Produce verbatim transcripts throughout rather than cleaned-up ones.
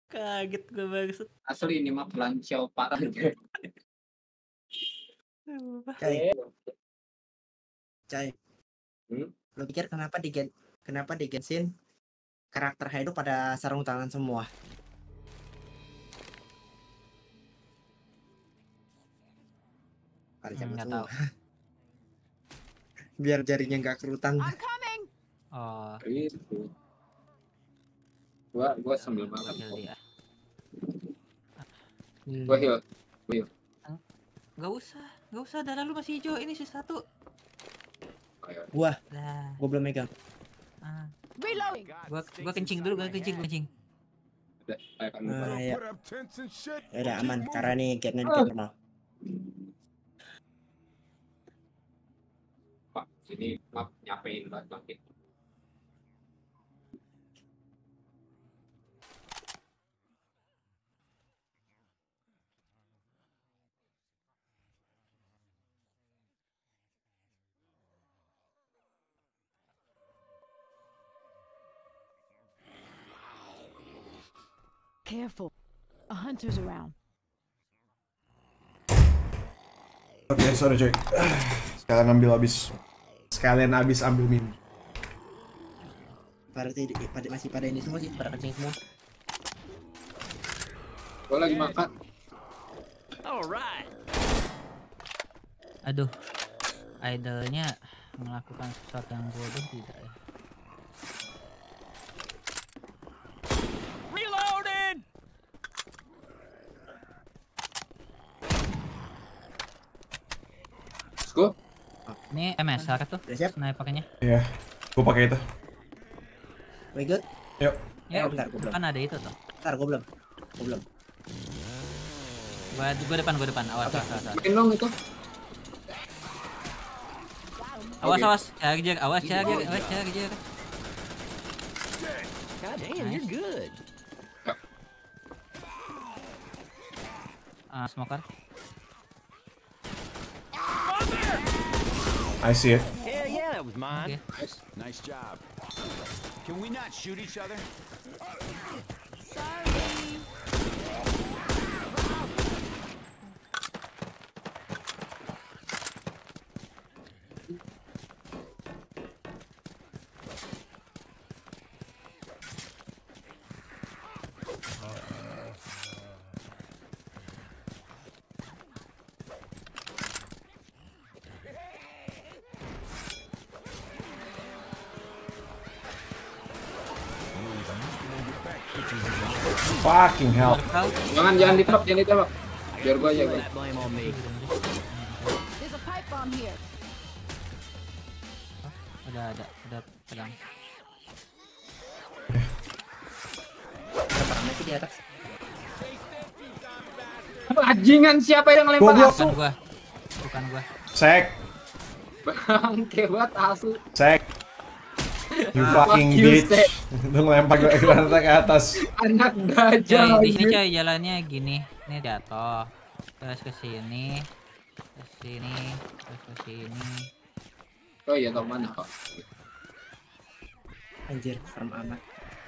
Kaget gue banget. Asli ini mah pelancau parah. Cai, Cai. Hmm? Lo pikir kenapa di Gen kenapa di Genshin karakter hidup pada sarung tangan semua? Pada Hmm, cabut nggak semua. tahu. Biar jarinya nggak kerutan. Oh, Gitu. Gua gua sambil makan. kill dia. Gua heal. Gua heal. Gak usah, gak usah. Darah lu masih hijau. Ini sisa satu. Ayo. Gua, Lah, gua belum megang. ah. Gua gua kencing dulu, gua kencing, kencing. Udah, ayo kan. Ah, ya. Ya udah aman karena nih getnya di gate normal. Pak, sini map nyapein banget makin. Careful. A hunter's around. Oke, okay, sorry coy. Sekalian ambil habis. Sekalian habis ambil minum. Pada pada masih pada ini semua sih, pada kencing semua. Gua lagi makan. Aduh, idolnya melakukan sesuatu yang bodoh tidak ya? Let's go. Ini M S R tuh, Udah siap? snipernya. Iya. Gua pakai itu. We good? Yuk. Ya, Oh, bentar, gua belum. kan ada itu tuh. Ntar gua belum. Gua belum. Gua, gua depan, gua depan. Awas, Oke. awas, awas, awas. Main dong itu. Awas, Oke. awas. Charger, awas, charger, awas, charger. God damn, Nice. you're good. Ah, smoker. I see it. Hell yeah, that was mine. Oke. Nice. Nice job. Can we not shoot each other? Sorry. Fucking hell. Kau Jangan jangan ditembak, jangan ditembak. Biar gua aja, gua. That blame on me. There's a pipe bomb here. udah ada, udah pegang. Berapa ramai sih di atas? Bajingan siapa yang lempar Goblok. asu? Bukan gua, bukan gua. Sek. Bangke banget asu. Sek. You fucking Fuck you, bitch. Sek. Lu ngelempar granat ke atas. Anak gajah. Coy, di sini anjing. coy jalannya gini. Ini jatuh. Terus ke sini. Ke sini, terus ke sini. Oh iya, tau mana kok. Anjir, serem amat.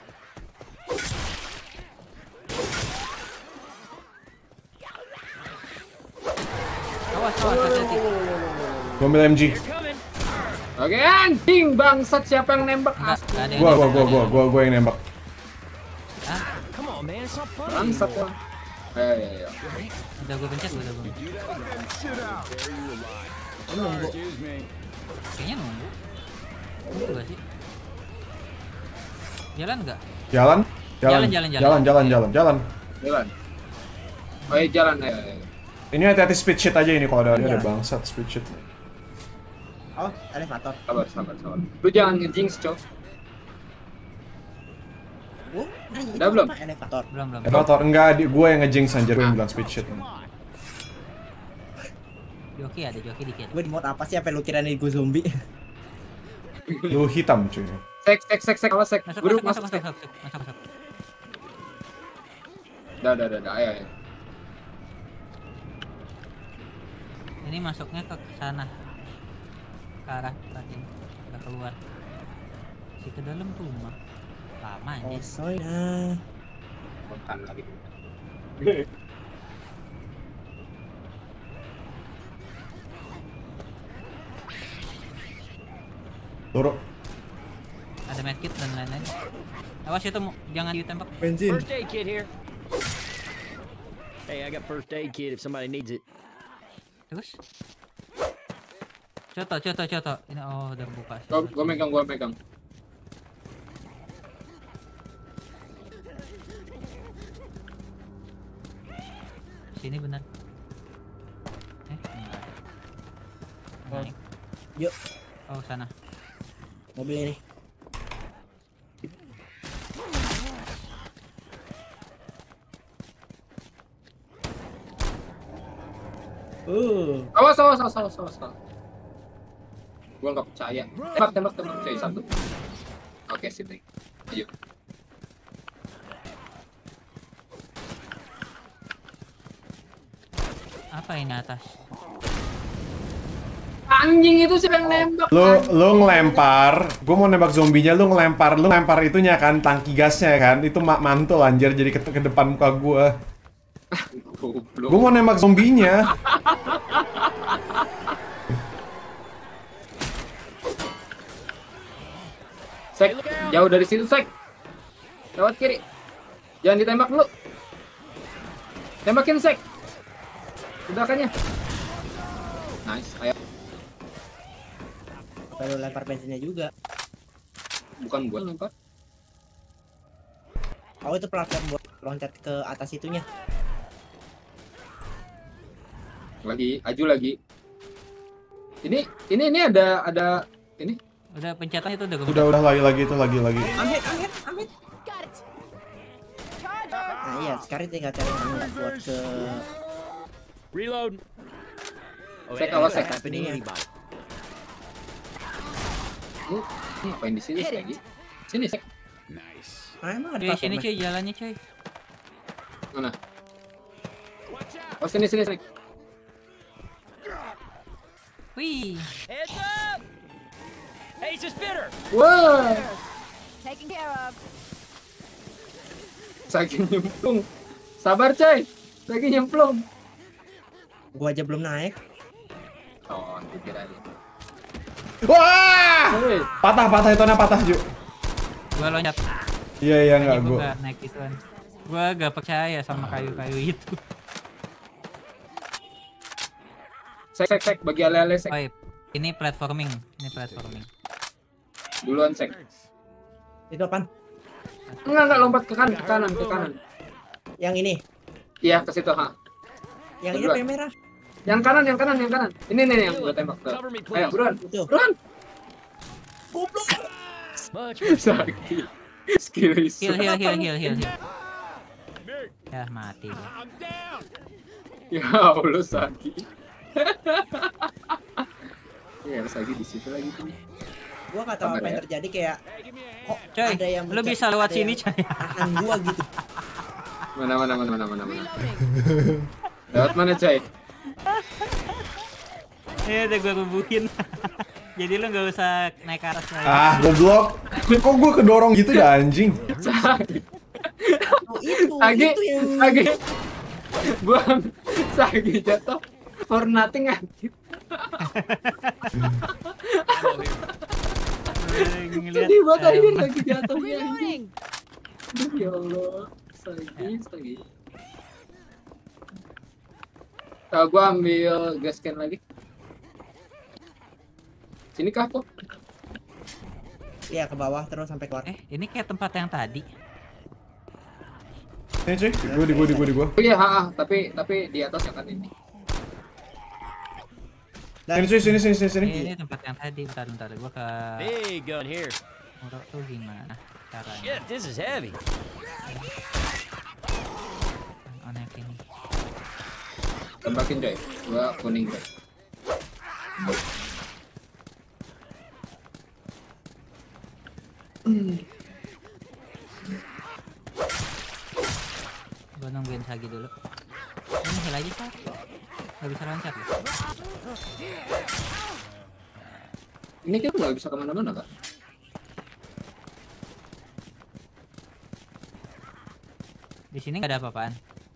Awas, awas, hati-hati. Gua ambil M G. Oke, anjing bangsat siapa yang nembak Enggak, asu? enggak ada yang Gua gua nembak, gua nggak ada gua yang gua gua yang nembak. Ah, Come on, man, it's not funny. Bangsat lah. Ayo ayo ayo. udah gua pencet, udah gua. Lu nunggu. Excuse me. Kayaknya nunggu. Nunggu gak sih? Jalan nggak? Jalan. Jalan. Jalan, jalan, jalan. Jalan jalan jalan jalan. Jalan. Oh iya, jalan ayo ayo. Ini hati-hati speed sheet aja ini kalau ada ini ada Iya. bangsat speed sheet. Oh, elevator. Sabar sabar sabar. Lu jangan ngejinx, Cok. Oh, nah, itu Udah belum? apa? Elevator. Belum, belum. Elevator enggak di gue yang ngejinx anjir gue yang bilang speed sheet. Joki ada, joki dikit. Gue di mode apa sih sampai lu kira nih gue zombie? Lu hitam cuy. Sek sek sek sek awas sek. Masuk, Buru masuk, masuk masuk, sek. masuk, masuk, masuk, masuk. Dah dah dah dah ayo ayo. Ini masuknya ke sana. Ke arah tadi. Udah keluar. Si ke dalam rumah. Lama Oh, aja. soalnya. Spontan lagi. Turun. Ada medkit dan lain-lain. Awas itu mu- jangan ditembak. Bensin. First aid kit here. Hey, I got first aid kit if somebody needs it. Terus. Coto, coto, coto. Ini oh udah buka. Gua, gua megang, gua megang. Sini benar. Eh, enggak ada. Naik. Yuk, Oh, sana. mobil ini. Uh, Awas, awas, awas, awas, awas, awas. Gua nggak percaya. Tembak, tembak, tembak. Cuy, satu. Oke, sip. Nih. Ayo. Apa ini atas? Anjing itu siapa yang nembak? Lu lu ngelempar, gua mau nembak zombinya, lu ngelempar, lu ngelempar itunya kan, tangki gasnya kan, itu mak mantul anjir jadi ke, ke depan muka gua. Goblok. Gua mau nembak zombinya. Sek, jauh dari situ, Sek. Lewat kiri. Jangan ditembak dulu. Tembakin, Sek. Ledakannya. Nice, ayo. baru lempar bensinnya juga. Bukan gua lempar. Oh, itu platform buat loncat ke atas itunya. Lagi, aju lagi. Ini, ini, ini ada, ada, ini. Udah pencetan itu udah gua Udah udah lagi lagi itu lagi lagi. Amit, amit, amit. Got it. Nah iya, sekarang tinggal cari mana buat ke Reload. Oh, Sek, it awas, ain't Sek. happening to anybody. Lu, ini ngapain di sini lagi? Sini, Sek. Nice. Ah, emang ada Cuy, sini platformnya? cuy, jalannya cuy. Mana? Oh, sini, sini, Sek. Wih, Heads up! Hey, it's a spitter! Wah, Taken care of. lagi nyemplung. Sabar, coy. Lagi nyemplung. Gua aja belum naik. Oh, dikira aja. Wah! Hei, Patah patah itu patah Ju. gua loncat. Iya iya Tadi enggak gua gua. gak naik gituan. Gua gak percaya sama kayu-kayu itu. Sek, sek, sek. Bagi ale-ale, Sek. Oh, iya. Ini platforming, ini platforming. Duluan, Sek. Itu apaan? Enggak, enggak. Lompat ke kanan, ke kanan, ke kanan. Yang ini. Iya, ke situ, ha. Yang ini Kedua. apa yang merah? Yang kanan, yang kanan, yang kanan. Ini nih yang gua tembak tuh. Cover me, Ayo, please. buruan. Itu. Buruan. Much more. Sakit. Skill isu. Heal, heal, heal, heal, heal, heal. Ya mati gua. Ya Allah, sakit. Ya, harus lagi di situ lagi tuh. Gua nggak tahu apa yang terjadi, kayak kok Coy, ada yang lu mencet- bisa lewat ada sini yang coy. tahan gua gitu. Mana, mana, mana, mana, mana, mana. Reloading. Lewat mana, coy? Ya udah gua rubuhin. Jadi lu gak usah naik ke atas lagi. Ah, goblok. Kok gua kedorong gitu ya anjing? Sakit. Oh, itu, Lagi, itu yang lagi. Buang. Sakit jatuh. For nothing, anjir. Ngeliat, Sedih banget, em, anjir. Lagi jatuhnya, anjir. Reloading. Aduh, ya Allah. Sakit, sakit. Kalau gua ambil gas can lagi. Sini kah kok? Iya, ke bawah terus sampai keluar. Eh, ini kayak tempat yang tadi. Nih cuy, di gua di gua di gua di gua. Oh iya, ha, ha, tapi tapi di atas ya kan ini. Sini cuy, sini sini sini sini. Ini tempat yang tadi. Bentar, bentar. Gua ke Big gun here. Murok tuh gimana caranya? Shit, this is heavy. Oh, naik ini. Tembakin coy. Gua kuning coy. Gua nungguin Sagi dulu. Ini heal aja Sag. Gak bisa loncat loh. Ini kita nggak bisa kemana-mana kak. Di Di sini nggak ada apa-apaan.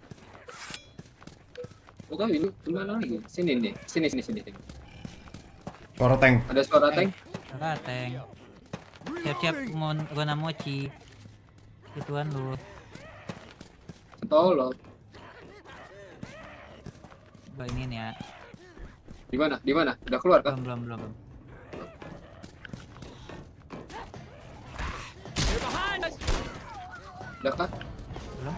Oh, tahu ini kemana lagi? Sini nih, sini sini sini. Suara tank. Ada suara tank. Suara tank. Siap-siap mau guna mochi. Ituan lu. Tolong. Gua ingin ya. Di mana? Di mana? Udah keluar kan? Belum belum belum. belum. Udah kan? Belum.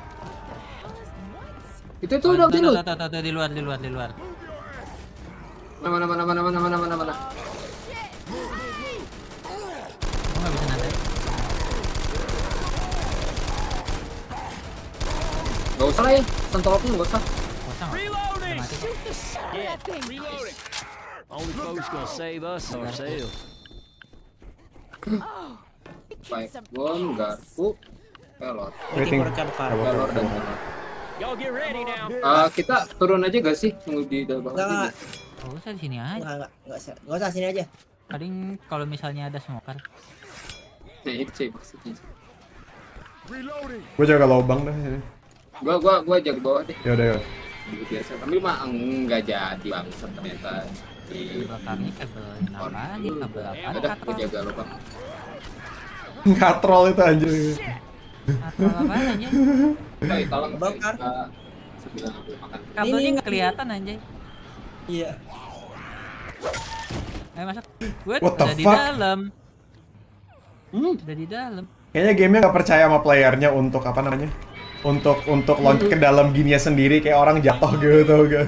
Itu tuh udah Tuh, dulu. tuh, tuh, tuh, tuh, di luar di luar di luar. Mana mana mana mana mana mana mana. Gua nggak bisa nanti. Gak usah lah ya, sentolopnya gak usah. Kosong. Reloading! Mati. Yeah, reloading. Only folks gonna save us ourselves. Baik, bom, garpu, pelor, Waiting Waiting. for Cavcar. pelor dan pelor. Y'all get ready now. Ah, kita turun aja gak sih? Tunggu di bawah Enggak, aja. enggak, Oh, usah di sini aja. enggak, enggak, enggak usah, enggak usah sini aja. Paling kalau misalnya ada smoker. Nah, itu sih maksudnya. Gue jaga lubang dah sini. Gua gua gua jaga bawah deh. Ya udah ya. Biasa. Tapi mah enggak jadi bangsat ternyata. Di Belakangnya kabel apa aja, kabel apa udah gua katrol. jaga lubang. Katrol itu anjir. Katrol apa aja. Hey, tolong Bakar. eh, sembilan puluh makan. Kabelnya Ini- nggak kelihatan anjay. Iya. Ayo masuk. Gue What the udah di fuck? dalam. Hmm. Udah di dalam. Kayaknya gamenya nggak percaya sama playernya untuk apa namanya? Untuk untuk loncat ke dalam gininya sendiri kayak orang jatuh gitu guys.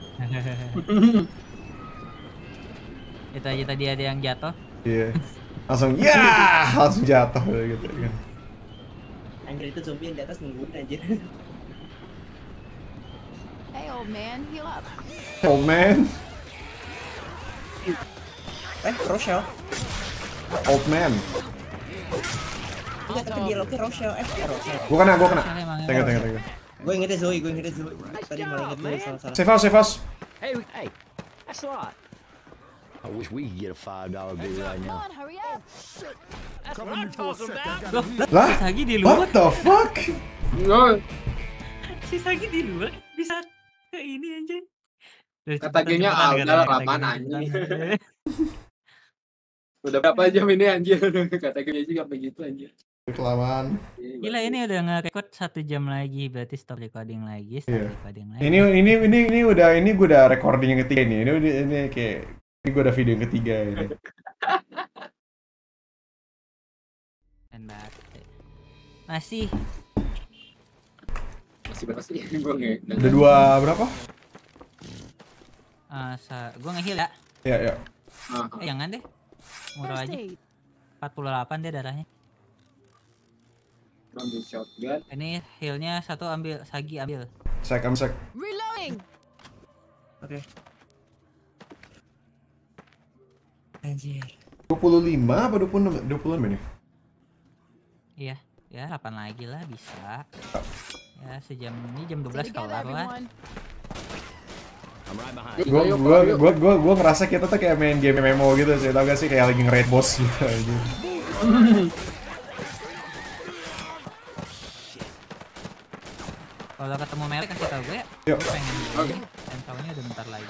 Itu aja tadi ada yang jatuh. Iya. Langsung ya, langsung jatuh gitu kan. Anjir itu zombie yang di atas nungguin anjir. Hey, old man, heal up. Oh man, Eh, Rochelle. old man. Enggak, tapi dialognya Rochelle. Eh, eh, Rochelle. Gua kena, gua kena. Soalnya emang Tengok, tengok, tengok. Gue ingetnya Zoe, gue ingetnya Zoe. Tadi malah inget Zoe salah-salah. Save house, save house. Hey, we- hey, that's a lot. I wish we could get a five dollar bill right Come now. on, hurry up. That's what I'm talking about. Loh, Lah, si Sagi di luar. what the fuck? Oh, Si Sagi di luar bisa ke ini anjay. Udah, Kata cepetan, gamenya cepetan, ah, kata- udah lah, kata lamaan gamenya, anjing. cepetan. udah berapa jam ini anjir? Kata gamenya juga begitu anjir. Kelamaan. Gila ini udah nge-record satu jam lagi, berarti stop recording lagi, stop Iya. recording lagi. Ini ini ini ini udah ini gua udah recording yang ketiga ini. Ini udah ini kayak ini gua udah video yang ketiga ini. Dan bate. Masih Masih berapa sih? Gua nge. Udah dua berapa? uh, sa gua nge-heal ya. Ya ya. Ah, Eh, jangan deh. Murah First aja. aid. empat puluh delapan dia darahnya. ambil shotgun. Ini healnya satu ambil, Sagi ambil. Sek, am sek. Reloading. Oke. Anjir. dua puluh lima apa dua puluh enam? dua puluh enam ini. Iya, ya delapan lagi lah bisa. Ya sejam ini jam dua belas Together, kelar lah. everyone. I'm right behind. Yuk, Gua ayo, gua ayo. gua gua gua ngerasa kita tuh kayak main game M M O gitu sih. Tau gak sih kayak lagi nge-raid boss gitu aja. Kalau ketemu Meli kasih tau gue ya. Yuk. Gue pengen Oke. ini. Dan tahunya udah bentar lagi.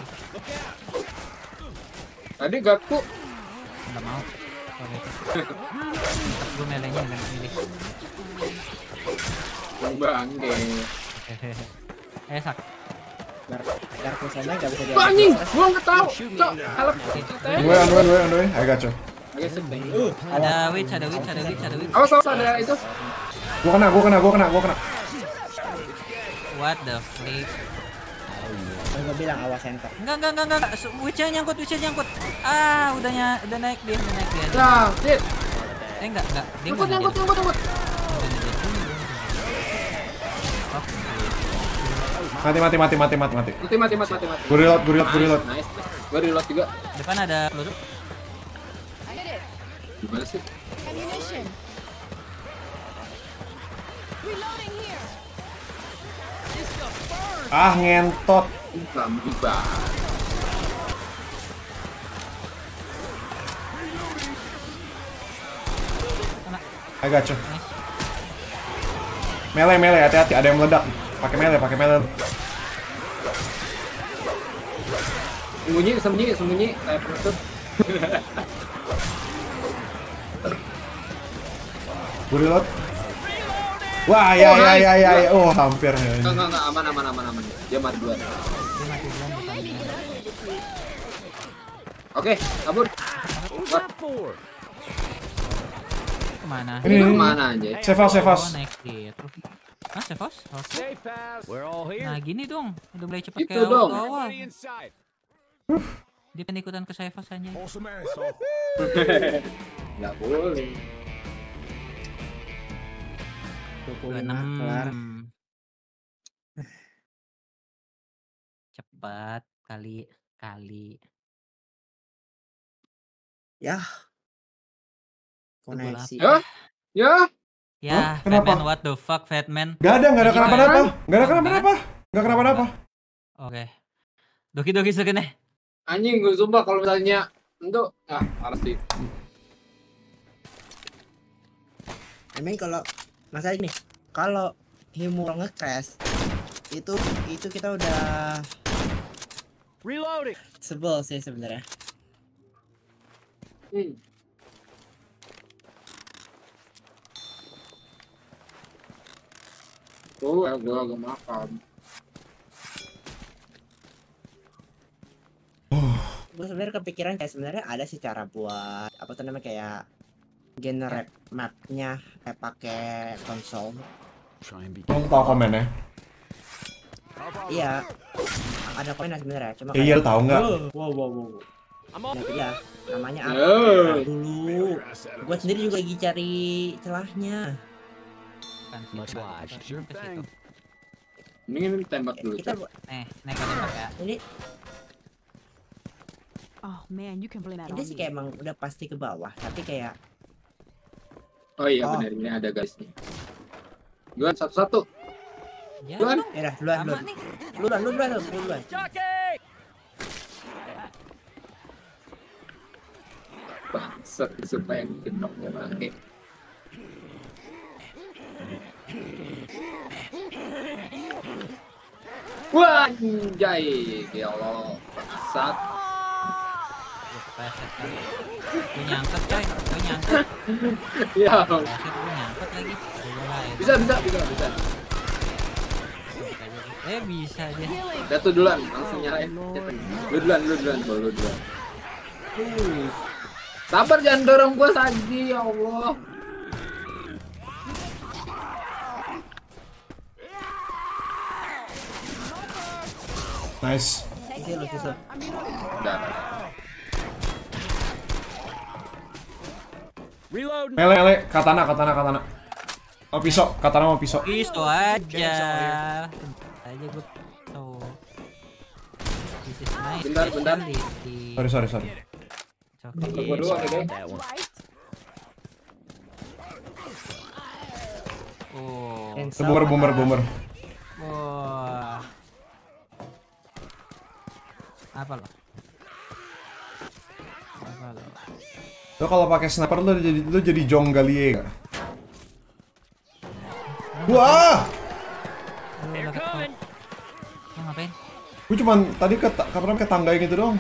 Tadi garpu. Enggak mau. Oke. Tetap gue Melinya yang milih. Bangke. Eh sak. Gar garpu sana nggak bisa Wah, anjing, diambil. gua nggak tahu. Cok, halap. Gue on the way, gue on the way. I got you. Oke, sedih. Ada witch, ada witch, ada witch, ada witch. Awas, awas ada itu. Gua kena, gua kena, gua kena, gua kena. What the flip? Gue bilang awas center. Enggak, enggak, enggak, enggak. Witch-nya nyangkut, witch-nya nyangkut. Ah, udah ny udah naik dia, udah naik dia. Ya, shit. Eh enggak, enggak. Dia Nyangkut, enggak nyangkut, naik nyangkut, nyangkut. Mati, mati, mati, mati, mati, mati. Mati, mati, mati, mati, mati. Gue reload, gue reload, gue reload. Nice, nice. Gua reload juga. Depan ada peluru. I hit it. Gimana sih? Ammunition. Reloading here. Ah, ngentot. Lambi banget. I got you. Melee, melee, hati-hati, ada yang meledak. Pakai melee, pakai melee. Sembunyi, sembunyi, sembunyi. Kayak penutup. Gue reload. Wah, ya, Oh, ya, nice. ya, ya, ya. Gila. Oh, hampir. Enggak, enggak, enggak, aman, aman, aman, aman. Dia mati duluan. Dia mati duluan bukan dia. Oke, kabur. What's that for? Kemana? Ini, Ini ini, kemana aja? Save house, save Oh, house. naik gitu. Hah, save house? Oke. Safe house. We're all here. Nah, gini dong. Udah mulai cepet Gitu kayak dong. awal. Everybody inside. Dia pengen ikutan ke save house aja. Awesome asshole. Nggak boleh. dua puluh dua puluh lima enam. kelar. Cepat kali kali. Ya. Itu bola Koneksi. Ya? Ya? Ya, Hah? Kenapa? Fatman, what the fuck, Fatman? Gak ada, gak ada Gimana? kenapa-napa. Gak ada Oh, kenapa-napa. Gak kenapa-napa. Oke. Doki-doki sekene. Anjing, gue sumpah kalau misalnya untuk ah parah sih. Emang kalau masalah ini, kalau Himul nge-crash itu itu kita udah Reloading. sebel sih sebenarnya. Hmm. Tuh, ya gue agak makan. Gue sebenarnya kepikiran kayak sebenarnya ada sih cara buat apa tuh namanya kayak generate mapnya kayak pakai konsol. Try and be. Lo tau komennya? Iya, ada komennya sebenarnya. Cuma Eh, iya, lo tau nggak? Wow, wow, wow. I'm on. Nah, itu dia. Namanya apa? Oh. Dulu. Gue sendiri juga lagi cari celahnya. Bukan situ, Much bukan obliged. situ, ke situ. Mending tembak dulu. Kita Cak. bu- Nih, naik ke tembak ya. ini Oh man, you can blame that ini on sih me. kayak emang udah pasti ke bawah, tapi kayak Oh iya Oh. benar, ini ada guysnya. Duluan satu-satu. Ya, Duluan. dong, ya udah duluan sama duluan. nih. Duluan, lu duluan, lu duluan. Jockey. Bangsat supaya kenok ya pakai. Wah, anjay. Ya Allah, bangsat. Gua kepleset kan. Gua nyangkut coy, gua nyangkut. Ya, Kepleset gua nyangkut lagi. Gua lain. bisa bisa bisa bisa. Eh bisa dia. Healing. Jatuh duluan, langsung nyalain. Lu duluan, lu duluan, lu lu duluan. Uh. Sabar jangan dorong gua Saji, ya Allah. Nice. Sisi lu, sisi. Udah. Reloading. Melee, melee. Katana, katana, katana. Oh, pisau. Katana mau pisau. Pisau aja. Bentar aja gua pisau. This is nice. Bentar, bentar. specialty. Sorry, sorry, sorry. It's okay. Gua doang ya, guys. That one. Right? Oh. Hands Itu up. boomer, boomer, boomer. Wah. Apa lo? Apa lo? Lo kalau pakai sniper lo jadi lo jadi Jong Galie gak? Wah! Lo udah ketemu. Lo ngapain? Gue cuman tadi ke kapan ke tangga yang itu doang.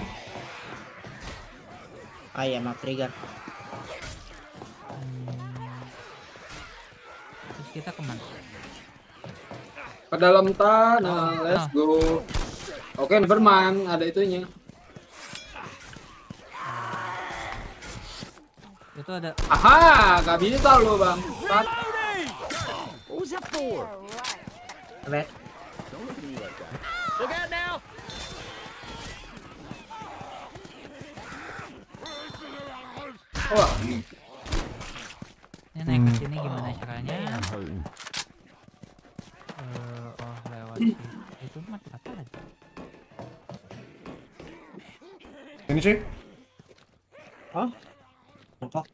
Ah iya, map trigger. Terus kita kemana? Ke dalam tanah, Oh, let's oh. go. Oke, never mind, ada itunya. Itu ada. Aha, gak bisa lu bang. Tat. What was that for? Red. Look out now. Wah, ini. Ini naik ke Hmm. sini gimana caranya? I'm hurting. Eh, oh lewat sini. Itu mah apa lagi? Ini sih. Oh. Mongkok.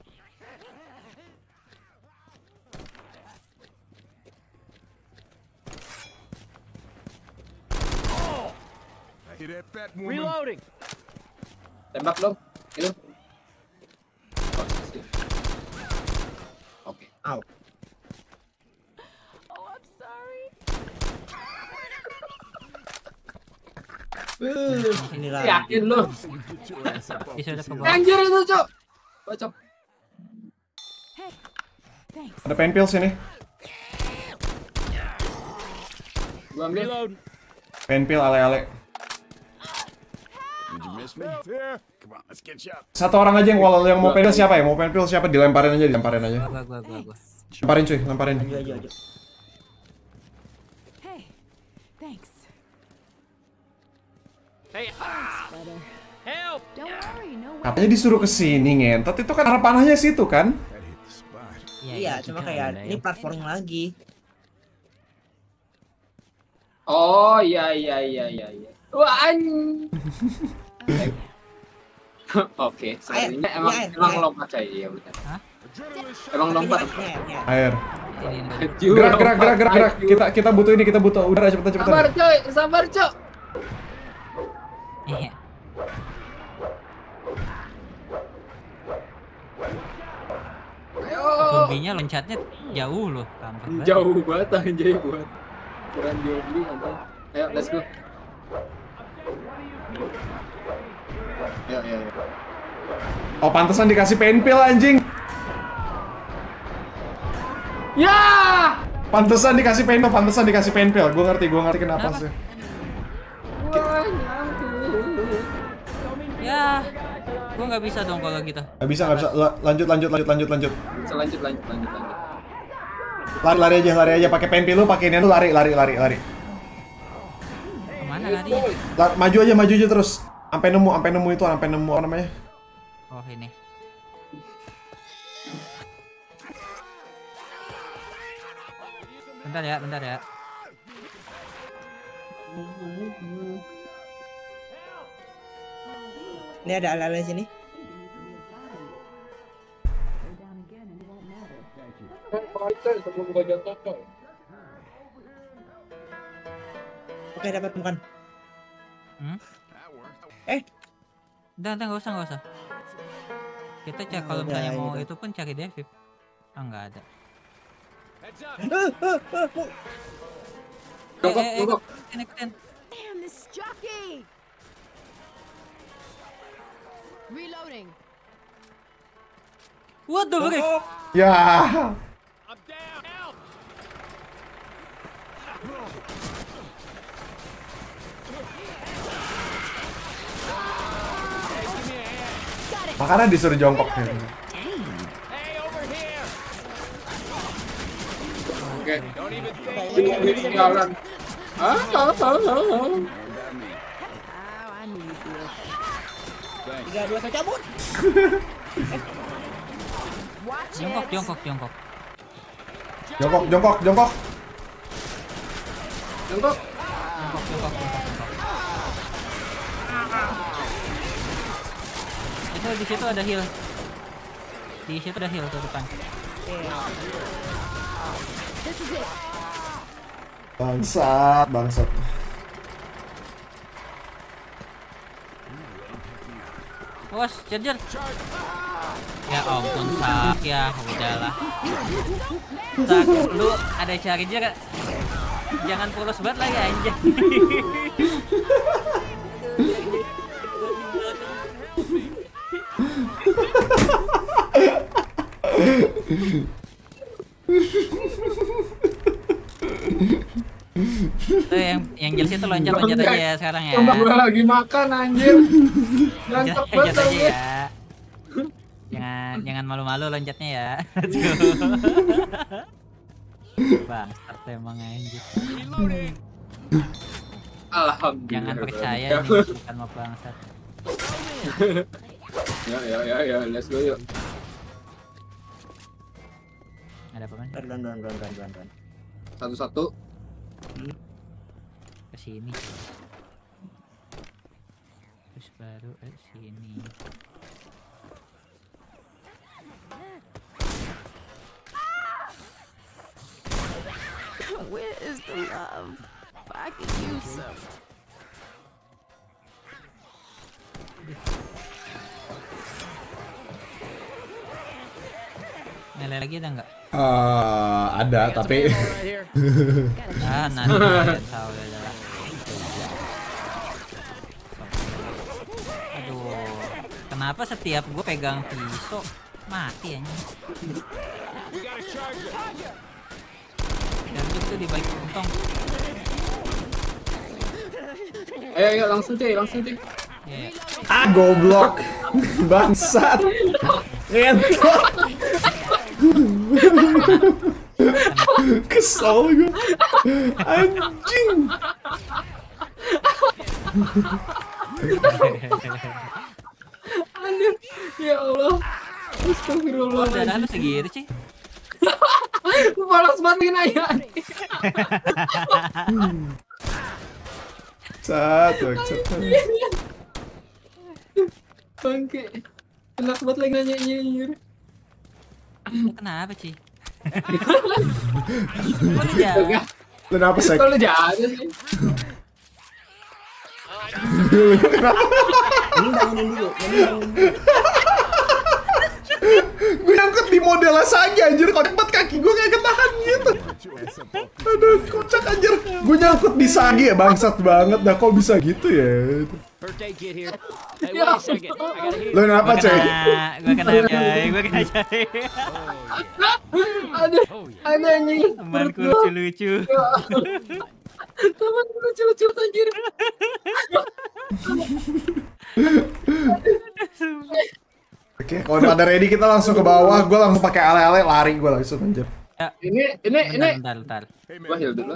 Hey, that fat woman. Reloading. Tembak dong. Itu. Oh, sip. Oke. Au. Ini lagi. Yakin lu? Bisa udah ke bawah. Anjir itu, Cok. Bacok. Thanks. Ada pain pills ini. Gua ambil. Reload. Pain pill ale-ale. Did you miss me? Yeah. Come on, let's get you up. Satu orang aja yang wall yang mau pain pill siapa ya? Mau pain pill siapa? Dilemparin aja, dilemparin aja. Gua gua gua gua. Lemparin cuy, lemparin. Ayo ayo ayo. Hey, thanks. Hey, Brother. help! Don't worry, no way. Katanya disuruh ke sini ngentot, itu kan arah panahnya situ kan? That hit the spot. Iya, cuma kayak ini platform lagi. Oh, iya iya iya iya iya. Wah, an. Oke, sorry. Air, Emang air, emang air. lompat aja ya benar. Hah? Emang lompat. Ini air, ini air. Air. Ini ini. Aju, Gerak, gerak, gerak, lompat, gerak, gerak. aju. Kita kita butuh ini, kita butuh udara cepetan Sabar, cepetan. coy. Sabar, Cok. Iya. Ayo. Zombinya loncatnya jauh loh, kampret banget. Jauh banget anjay buat. Keren zombie anjay. Ayo, let's go. Ayo, ayo, ayo. Oh, pantesan dikasih pain pill anjing. Ya! Pantesan dikasih pain pill, pantesan dikasih pain pill. Gua ngerti, gua ngerti kenapa Kenapa? sih. Wah, nyangkut. Ya. Gua nggak bisa dong kalau gitu. Gak bisa, gak bisa. La- lanjut, lanjut, lanjut, lanjut, lanjut. Bisa lanjut, lanjut, lanjut, lanjut. Lari, lari aja, lari aja. Pakai pain pill lu, pakai ini lu lari, lari, lari, lari. Kemana lari? La- maju aja, maju aja terus. Sampai nemu, sampai nemu itu, sampai nemu apa namanya? Oh ini. Bentar ya, bentar ya. Ini ada ala-ala sini. Oke, dapat bukan. Hmm? That worked. Eh, Udah, udah, nggak usah, nggak usah. Kita cek Ya kalau udah, misalnya mau gitu. itu pun cari Devip. Ah, nggak ada. Heads up! ah, ah, ah, bu. Jongkok, Eh, eh, eh, jongkok. ikutin, ikutin. Damn, this jockey! Reloading. What the frick? Ya. I'm down! Help! Makanya disuruh jongkok. Hey, over here! Oke. Don't even think. Ini jalan. Ah, ah, ah, ah. Oh, I knew you'd do it. Tiga dua satu cabut. Watch Jongkok, it. jongkok, jongkok. Jongkok, jongkok, jongkok. Jongkok. Jongkok, jongkok, jongkok, jongkok. Itu di situ ada heal. Di situ ada heal tuh depan. This is it. Bangsat, bangsat. Bos, charger. Ya ampun, Sak. Ya udahlah. Sak, lu ada charger. Jangan polos banget lah ya anjing. Tuh yang yang jelas itu loncat-loncat aja ya sekarang ya. Coba gua lagi makan anjir. Loncat Nyangkut loncat banget aja anjir. ya. Jangan jangan malu-malu loncatnya ya. Bangsat emang anjir. Reloading! Alhamdulillah. Jangan percaya Ya. nih bukan mau bangsat. Ya ya ya ya, let's go yuk. Ada apa kan? Don don don don don don. Satu-satu. Ke sini. Terus baru ke sini. Where is the love? I could use some. Nilai lagi ada nggak? Eh, ada tapi Right here. Ah, nanti kalian tahu ya lah. Kenapa setiap gue pegang pisau mati aja? Dan itu di balik untung. Ayo ayo langsung cuy, langsung cuy. Yeah. Ah, goblok. Bangsat. Ngentot. Kesel gue. Anjing. Aduh, ya Allah. Astagfirullah. Oh, darah lu segitu sih. Malas banget nanya. Satu, satu. Bangke. Enak banget lagi nanya anjir. Kenapa sih? Kok lu jahat? Kenapa sih? Kalau jahat sih. Ini bangunin dulu, ini bangunin dulu. Gue nyangkut di model saja anjir, kok tempat kaki gue kayak ketahan gitu. Aduh, kocak anjir. Gue nyangkut di sagi ya, bangsat banget. Dah kok bisa gitu ya? Birthday kid here. Hey, wait a second. I gotta hear. Lo kenapa, Gua coy? kena, gua kena coy, gua kena coy. Aduh, ada anjing. Temanku lucu-lucu. Temanku lucu-lucu anjir. Oke, kalau udah pada ready kita langsung ke bawah. Gue langsung pakai ale-ale lari gue langsung anjir. Ya, Ini ini ini. bentar, bentar, bentar. Gua heal dulu.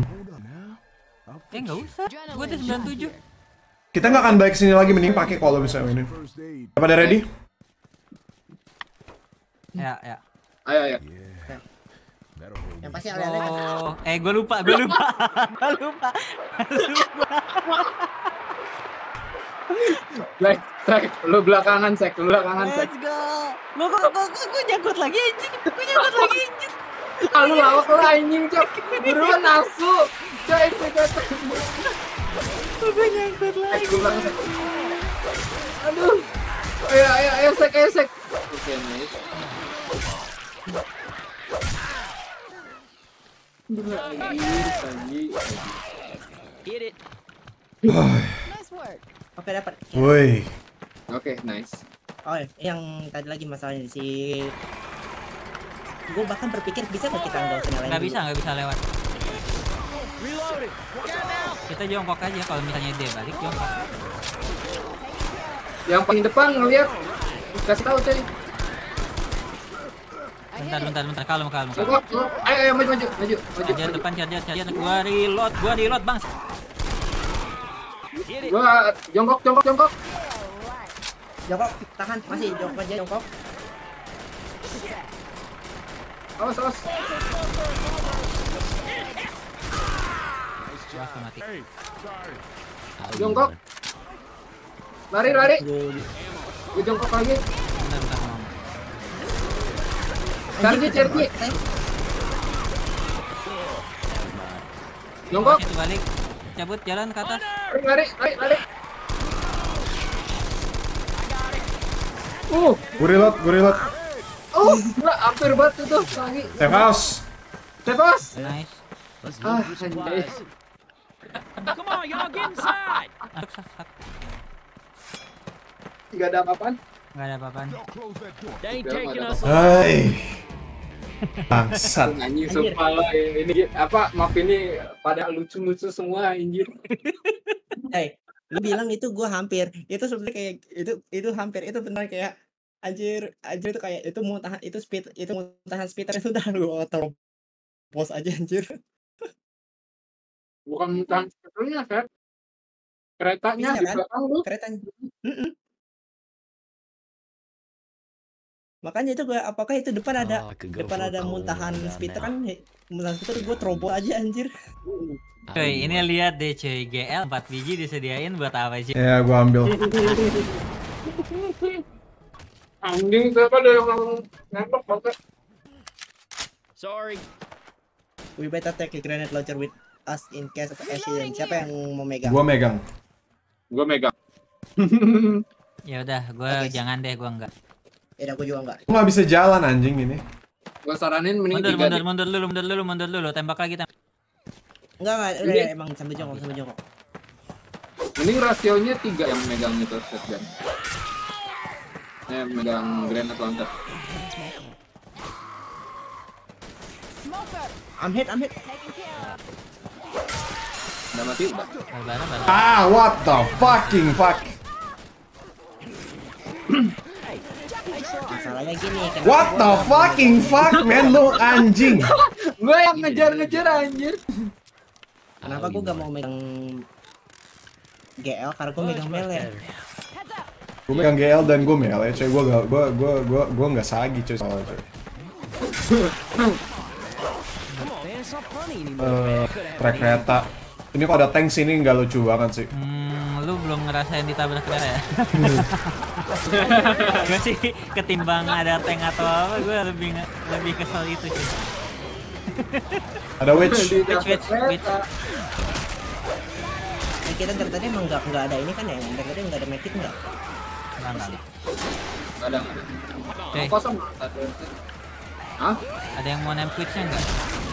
Eh nggak usah, gua udah sembilan puluh tujuh. Kita nggak akan balik sini lagi, mending pakai kalau misalnya ini. Udah pada ready? Ya, ya. Ayo ayo. Yang pasti ale-ale kan. Oh, eh gua lupa, gua lupa. Gua lupa. Sek, sek, lu belakangan sek, lu belakangan sek. Let's go. Lo kok kok kok gua nyangkut lagi anjing. Gua nyangkut lagi anjing. Ah, lu lawak lu anjing, cok. Buruan nafsu. Coy, cek. Gua nyangkut lagi. Gua bilang sek. Aduh. Ayo ayo ayo sek, ayo sek. Oke, nice. Get it. Nice work. Oke dapat. Woi. Oke, nice. Oh, yang tadi lagi masalahnya si gue bahkan berpikir bisa nggak kita nggak usah nyalain Nggak dulu. bisa, nggak bisa lewat. Reloading. Kita jongkok aja kalau misalnya dia balik jongkok. Yang paling depan ngeliat. Kasih tahu, coy. Bentar, bentar, bentar. Kalem, kalem, kalem. Jongkok, jongkok. Ayo ayo maju maju maju maju. Charger depan, charger, charger. Gua reload, gua reload, Bang. Get it. Gua jongkok jongkok jongkok. Jongkok, tahan, masih jongkok aja jongkok. Awas awas. Wah, mati. Jongkok. Lari lari. Gua jongkok lagi. Bentar, bentar, Mama. Charge charge. Jongkok. Itu balik. Cabut jalan ke atas. Lari lari lari. Uh, Gue reload, gue reload. oh, gua hampir banget itu lagi. Safe house. Tepos. Nice. Let's Ah, move some anjay. supplies. Come on, y'all get inside. Sak, sak, sak. Enggak ada apa-apaan. Nggak ada apa-apaan. They ain't Udah, taking nggak us. Hai. Bangsat. Anjing sumpah lah ini apa map ini pada lucu-lucu semua anjir. Hey, lu bilang itu gua hampir. Itu sebenarnya kayak itu itu hampir itu benar kayak anjir, anjir itu kayak itu mau tahan itu speed itu mau tahan speeder itu udah lu terpos aja anjir. Bukan tahan sebetulnya, Fer. Keretanya Bisa, di kan? belakang lu. Keretanya. Mm-mm. Makanya itu gua apakah itu depan ada Oh, I could go depan for a ada cold muntahan one down speeder there. kan he- muntahan speeder gua terobos aja anjir. Cuy, ini lihat deh cuy, G L empat biji disediain buat apa sih? Ya, gue ambil. Anjing siapa ada yang nembak banget. Sorry. We better take a grenade launcher with us in case of accident. Siapa yang mau megang? Gue megang. Gua megang. Ya udah, gue Oke. jangan deh, gue enggak. Ya udah gua juga enggak. Gue nggak bisa jalan anjing ini. Gua saranin mending Mundur, tiga mundur, deh. mundur dulu, mundur dulu, mundur dulu. Tembak lagi, tembak. Enggak enggak, udah Ini- ya, emang sambil jongkok sambil jongkok. Mending rasionya tiga yang megang itu shotgun. Eh, megang granat launcher. Smoker. I'm hit, I'm hit. Taken care of. Udah mati udah. Barbara, Barbara. Ah, what the fucking fuck? Masalahnya gini, kenapa What gua the nggak fucking fuck, man, lu anjing. Gue yang ngejar-ngejar anjir. Kenapa gue gak mau megang G L karena gue megang melee. Heads up. Gue megang G L dan gue melee, coy. Gue gak, gue, gue, gue, gue gak sagi, coy. Soalnya, coy. Come on, man. It's not funny anymore. Eh, trek kereta. Ini kok ada tank sini nggak lucu banget sih. Hmm, lu belum ngerasain ditabrak kereta ya? Gue sih ketimbang ada tank atau apa, gue lebih nge- lebih kesel itu sih. Ada witch. Di Witch, witch, kereta. witch. Eh, kita dari tadi emang nggak nggak ada ini kan ya? Dari tadi nggak ada medkit nggak? Enggak, enggak. Nggak ada, nggak ada. Oke, Oh, kosong. Ada. Hah? ada yang mau name switch-nya enggak?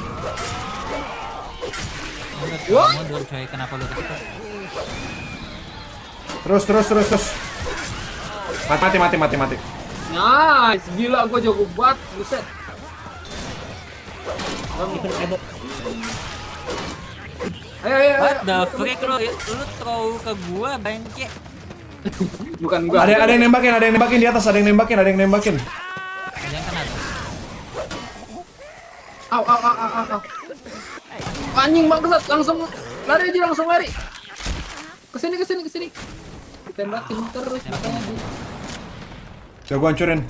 Mundur, What? mundur coy, kenapa lu kesitu? Terus, terus, terus, terus. Mati, mati, mati, mati. Nice, gila gue jago banget, buset. Even ebo. Ayo, ayo, ayo. What the freak lu, lu throw ke gua bangke. Bukan gua. Ada, ada yang nembakin, ada yang nembakin di atas, ada yang nembakin, ada yang nembakin. Ada yang kena tuh. Au, au, au, au, au. Anjing bangsat, langsung lari aja, langsung lari. Kesini, kesini, kesini. Ditembakin terus makanya. Coba gua hancurin.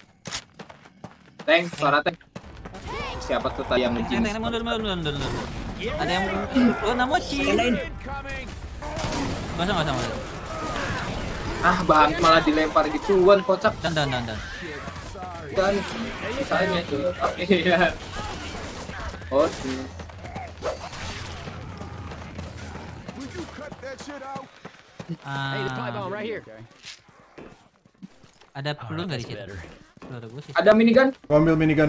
Tank, suara tank. Siapa tuh tadi yang Tank, ngejins? tank, mundur, mundur, mundur, mundur. Ada yang oh namochi. Kendain. Gak usah, gak usah, gak usah. Ah, bahan malah dilempar gituan, kocak. Dan, dan, dan, dan. Dan sisanya tuh. Oke, iya. Oh, sini. Hey, the pipe Ah, bomb right here. ada peluru nggak di That's situ? better. Peluru gua sih. Ada minigun? Gua ambil minigun.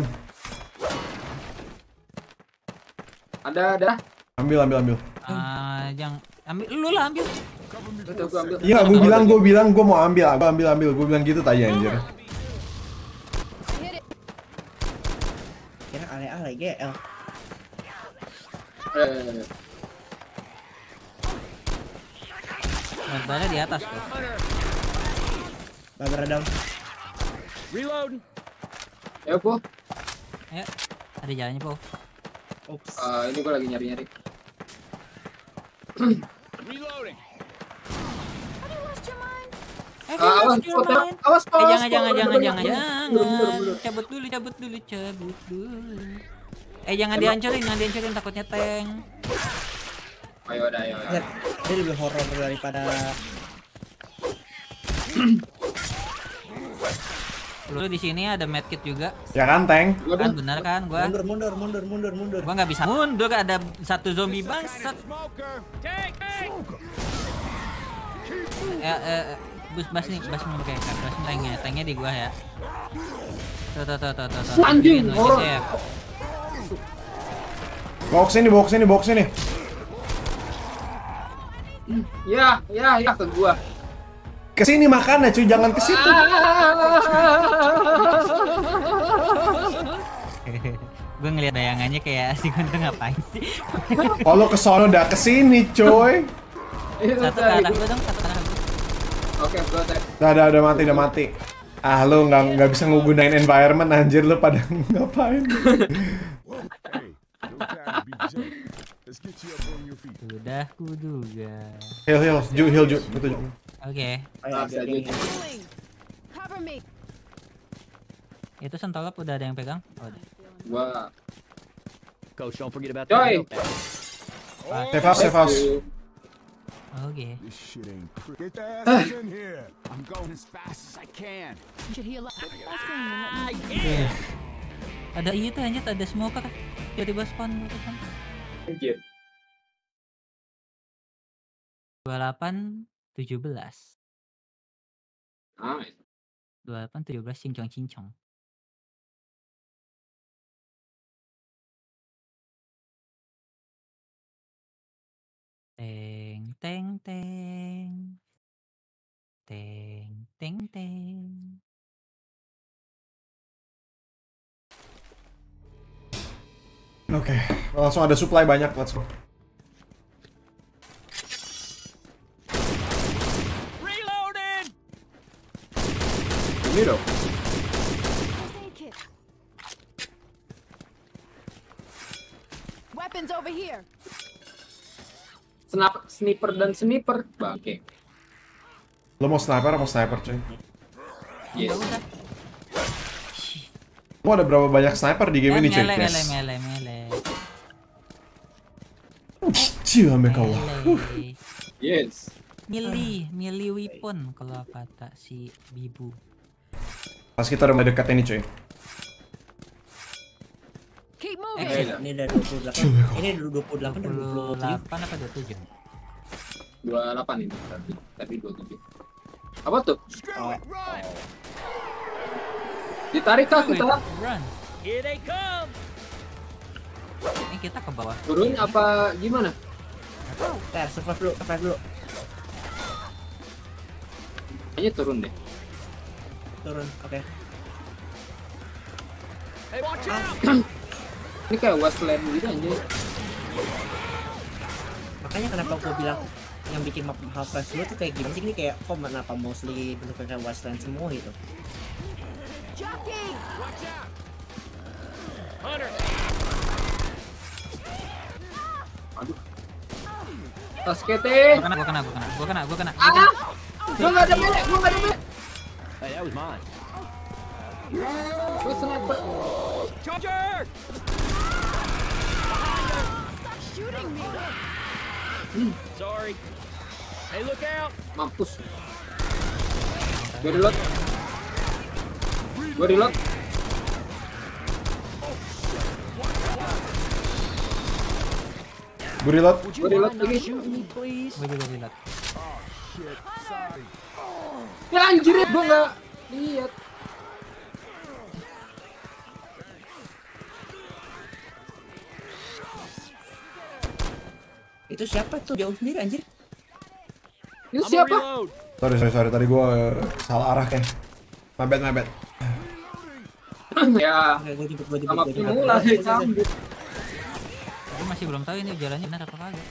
Ada, ada. Ambil, ambil, ambil. Ah, yang ambil lu lah ambil. Udah gua ambil. Iya, gua bilang, gua bilang gua mau ambil, gua ambil, ambil. Gua bilang gitu tadi anjir. Hit it. Kira ale-ale G L. Eh, Barbara di atas tuh. Barbara down. Reload. ya po. Ayo, ada jalannya po. Oops. Eh, ini gua lagi nyari-nyari. Reloading. Have you lost your mind? Eh, Ah, awas, jangan, po, jangan. awas, po, Eh, awas, jangan, po. jangan, Udah jangan, banyak, jangan, mundur, jangan. mundur, mundur, mundur. Cabut dulu, cabut dulu, cabut dulu. Eh, jangan dihancurin, jangan dihancurin, takutnya tank. Ayo, udah, ayo, ayo. Lihat, dia lebih horor daripada Lu di sini ada medkit juga. Ya kan, tank? Gua Kan dong. benar kan gua? mundur mundur mundur mundur mundur. Gua nggak bisa mundur, ada satu zombie bangsat. Smoker. Eh, eh, eh, bus bas nih, bas mau kayak bas tanknya, tanknya di gua ya. Tuh, tuh, tuh, tuh, tuh, tuh. Anjing, Tunjukin, horor. tunjukin. Bawa kesini, bawa kesini, bawa kesini. Ya, ya, ya ke gua. Kesini makannya cuy, jangan ke situ. Gue ngeliat bayangannya kayak si Guntur ngapain sih? Kalau ke sono udah kesini, coy. Satu ke arah gue dong, satu ke arah gue. Oke, bro, teh. Udah, udah, udah mati, udah mati. Ah, lu nggak nggak bisa ngegunain environment anjir, lu pada ngapain? Sudah kuduga. Heal, heal, Ju, heal, Ju. Itu, Ju. Oke, Ayo, Ah, biar saya ini. jadi. Healing. Cover me. itu sentolop udah ada yang pegang? Oh, udah. Gua. Coach, don't forget about Joy. that. Save house, save house. Oke. This shit ain't pretty. Get the ass in here. I'm going as fast as I can. You should heal up. Last thing, let me- Yes. Ada itu anjir, ada smoker. Tiba-tiba spawn gitu kan. Anjir. dua delapan tujuh belas. Ah, dua delapan tujuh belas cincong-cincong. Teng teng teng. Teng teng teng. Oke, langsung ada supply banyak, let's go. Reloading! Ini dong. First aid kit. Weapons over here. Snap, sniper dan sniper. Bangke. Lo mau sniper mau sniper, cuy? Yes. Lo ada berapa banyak sniper di game Eh, ini, cuy? mele, Yes. mele, mele, mele. Ciu, ame kawa. Mele. Yes. Mili, mili weapon kalau kata si Bibu. Pas kita udah mulai dekat ini, cuy. Keep Eh, moving. Ini udah dua puluh delapan. Ini udah dua puluh delapan dan dua puluh tujuh. delapan apa dua puluh tujuh? dua puluh delapan ini tadi. Tadi dua puluh tujuh. Apa tuh? Oh, Ditarik kah kita? Run. Here they come! Ini kita ke bawah. Turun apa gimana? Ter, survive dulu, survive dulu. Kayaknya turun deh. Turun, oke. Hey, watch out! Ini kayak wasteland gitu anjir. Makanya kenapa gua bilang yang bikin map Half-Life dulu tuh kayak gimana sih, ini kayak kok kenapa mostly bentuknya kayak wasteland semua gitu. Jockey. Hunter! Aduh. Taskete. Gua kena, gua kena, gua kena, gua kena, gua kena. Ah! Gua enggak ada melek, gua enggak ada melek. Hey, that was mine. Gua sniper. Charger! Stop shooting me. Sorry. Hey, look out! Mampus. Gua reload. Gua reload. Gue reload. Gua reload lagi. Gua juga reload. Ya anjir, gua enggak lihat. Itu siapa tuh jauh sendiri anjir? Itu I'm siapa? reload. Sorry, sorry, sorry. Tadi gue salah arah kayak. My bad, my bad. Ya, Oke, gua jemput, gua jemput, sama gua jemput. pemula sih sambut. Tapi masih belum tahu ini jalannya benar apa kagak.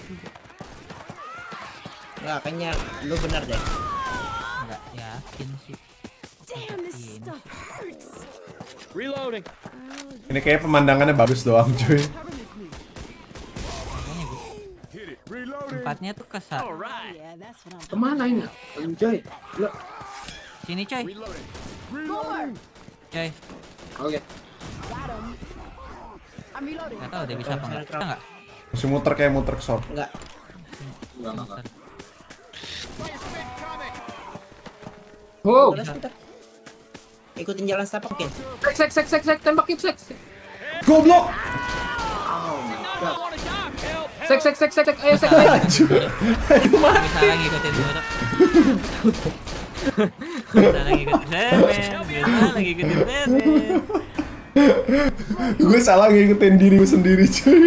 Enggak, kayaknya lu benar deh. Enggak yakin sih. Damn, this Ini stuff hurts. Reloading. Ini kayak pemandangannya bagus doang, cuy. makanya gua Hit it. Reloading. tempatnya tuh ke sa- Alright. Yeah, that's what I'm. Kemana ini? Anjay. Lo. sini coy, Reloading. Boomer. coy. Oke. Got him. I'm reloading. Gak tahu dia bisa apa enggak. Bisa enggak? Masih muter kayak muter ke shop. Enggak. Enggak, enggak, enggak. Muter. Wow. Udah sebentar. Ikutin jalan setapak mungkin. Sek, sek, sek, sek, sek, tembakin sek. Sek, Goblok! I wanna die. Help! sek, sek, sek, sek, sek. Ayo sek, ayo. Bisa lagi ngikutin dulu. Bisa lagi ngikutin Batman. Bisa lagi ngikutin Batman. Gue salah ngikutin diri gue sendiri, cuy.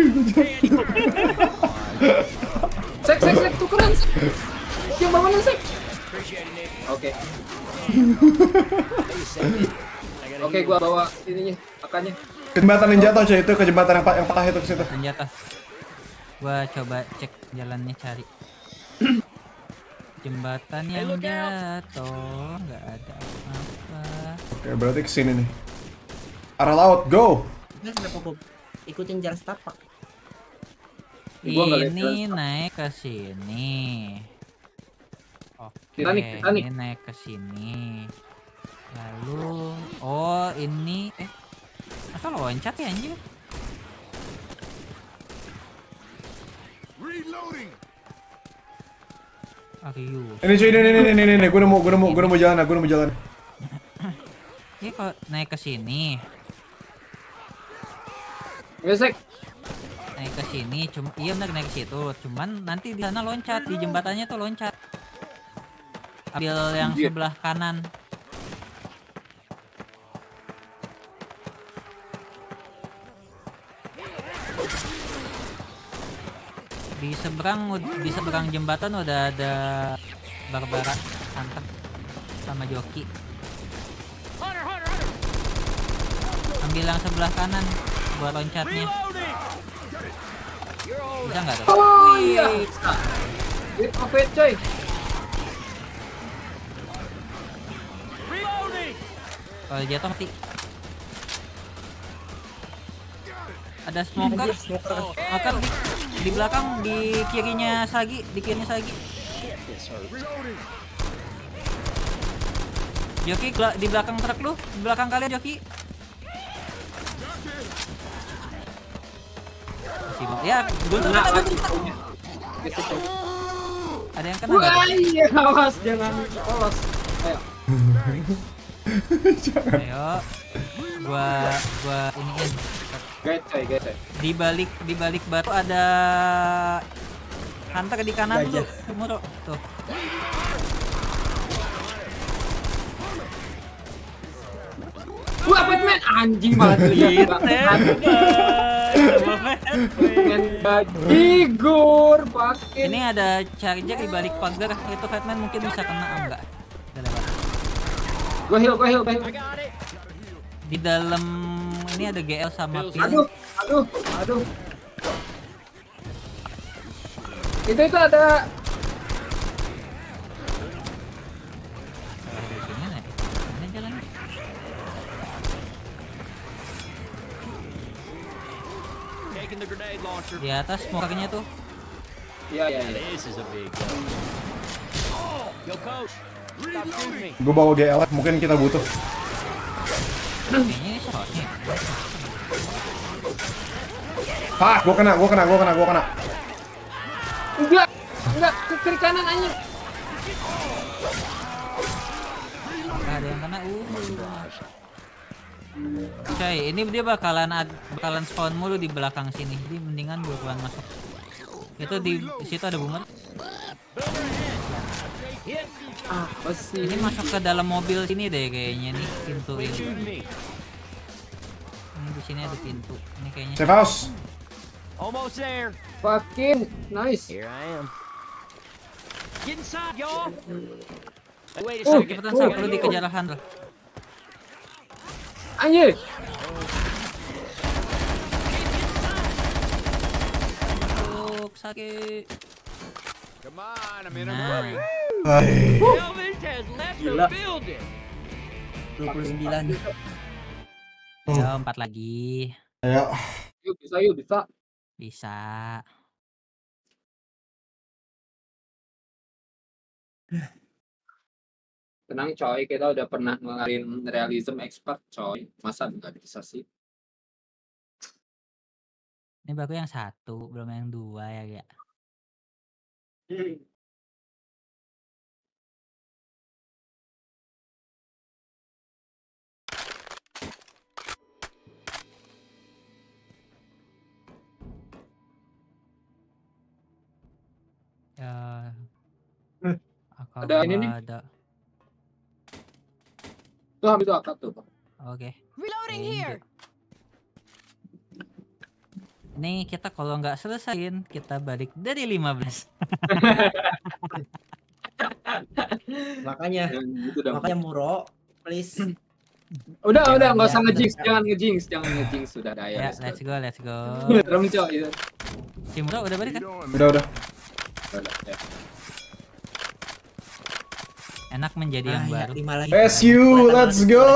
Sek, sek, sek, tukeran sek. Yang bangunin sek. Appreciate it, Nick. Oke. Oke, gua bawa ininya, akannya. Jembatan yang jatuh, cuy. Itu ke jembatan yang, pa- yang patah itu ke situ. Senjata. Gua coba cek jalannya cari. Jembatan yang jatuh nggak ada apa-apa. Oke, berarti ke sini nih. Arah laut, go! Enggak, kenapa gua ikutin jalan setapak? Gua nggak lihat Ini jalan. naik ke sini. Oke, Titanic, Titanic. ini naik ke sini. Lalu, oh ini, eh, masa loncat ya anjir? Reloading. Arius. Ini cuy, ini, ini, ini, ini, ini. Gue nemu, gue nemu, gue nemu jalan, gue nemu jalan. Ini kok naik ke sini, Ya sek. naik ke sini, cuma iya benar naik ke situ. Cuman nanti di sana loncat, di jembatannya tuh loncat. Ambil yang Iya. sebelah kanan. Di seberang di seberang jembatan udah ada Barbara Hunter sama joki. Hunter, Hunter, Hunter! Ambil yang sebelah kanan buat loncatnya. Reloading! Bisa nggak tuh? Oh iya. Wih. Hit of it coy. Kalau jatuh mati. Ada smoker, smoker di, di belakang, di kirinya Sagi, di kirinya Sagi. Joki gela- di belakang truk lu, di belakang kalian Joki. Masih- Ya, guntur Kena kena, lagi. guntur. Ada yang kena nggak Wah tuh? iya, awas jangan polos. Ayo. Ayo, gua gua iniin. Guys coy, guys coy. Di balik di balik batu ada hunter di kanan lu, Gajah. Muro. Tuh. Wah, Batman anjing banget lihat. Batman bajigur pakai. Ini ada charger di balik pagar, itu Batman mungkin bisa kena ah, enggak? Udah lewat. Gua heal, gua heal, gua heal. Di dalam ini ada G L sama Pin. Aduh, aduh, aduh. Itu itu ada Ada sini nih. Mana jalannya? Taking the grenade launcher. Di atas smokernya tuh. Iya, iya, iya. This is a big gun. Yo, coach. Stop shooting me. Gue bawa G L F, mungkin kita butuh. Kayaknya ini shotnya. Hah, gue kena, gue kena, gue kena, gue kena. Enggak, enggak ke kiri kanan anjing. Nggak ada yang kena. Uh. Coy, ini dia bakalan ad- bakalan spawn mulu di belakang sini. Jadi mendingan buruan masuk. Itu di situ ada bunga. Apa sih? Ini masuk ke dalam mobil sini deh kayaknya nih pintu ini. Shoot me. Ini di sini ada pintu. Ini kayaknya. Safe house. Almost there. Fucking nice. Here I am. Get inside, y'all. Hey, wait a Oh, second. Cepetan Sa, perlu dikejar hunter. Anjir. Masuk sakit. Come on, I'm in a Nah, hurry. Hai. Elvis has left Gila. the building. dua puluh sembilan. ayo empat lagi. Ayo. Yuk bisa, yuk bisa. Bisa. Tenang coy, kita udah pernah ngelarin realism expert coy. Masa nggak bisa sih? Ini baru yang satu, belum yang dua ya, ya. Ya. Hmm. Akal Ada ini nih. ada. Tuh habis itu akad tuh. Oke. Reloading Lanjut. here. Nih kita kalau nggak selesain kita balik dari lima belas. Makanya, Yang gitu dah. makanya Muro, please. Udah, Jangan- udah, nggak usah jangan- ngejinx, jangan. jangan ngejinx, jangan ngejinx, sudah ada Ya, ya. let's go, let's go. Drum coy, itu. Si Muro udah balik kan? Udah, udah. Udah, ya. Enak menjadi yang Ah, ya, baru. lima lagi. S U, let's go.